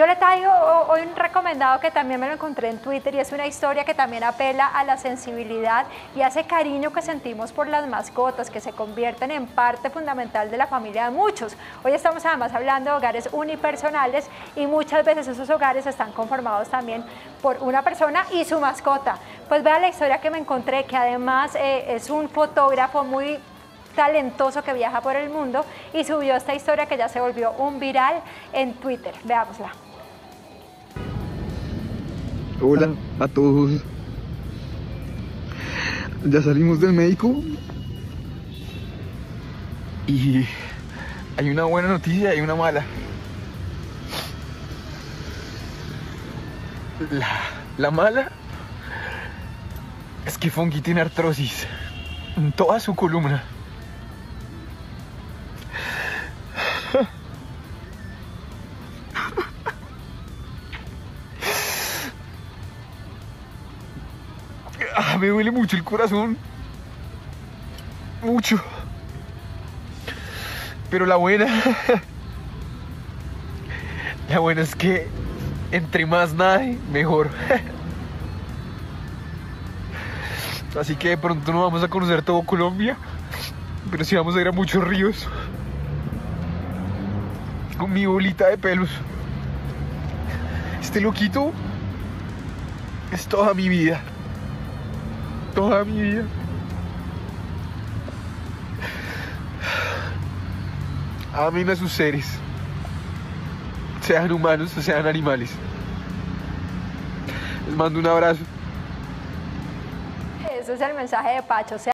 Yo le traigo hoy un recomendado que también me lo encontré en Twitter y es una historia que también apela a la sensibilidad y a ese cariño que sentimos por las mascotas, que se convierten en parte fundamental de la familia de muchos. Hoy estamos además hablando de hogares unipersonales y muchas veces esos hogares están conformados también por una persona y su mascota. Pues vea la historia que me encontré, que además es un fotógrafo muy talentoso que viaja por el mundo y subió esta historia que ya se volvió un viral en Twitter. Veámosla. Hola a todos. Ya salimos del médico y hay una buena noticia y hay una mala. La mala es que Funky tiene artrosis en toda su columna. Me duele mucho el corazón. Mucho. Pero la buena es que entre más nade, mejor. Así que de pronto no vamos a conocer todo Colombia, pero sí vamos a ir a muchos ríos con mi bolita de pelos. Este loquito es toda mi vida. Toda mi vida. Amen a sus seres, sean humanos o sean animales. Les mando un abrazo. Ese es el mensaje de Pacho.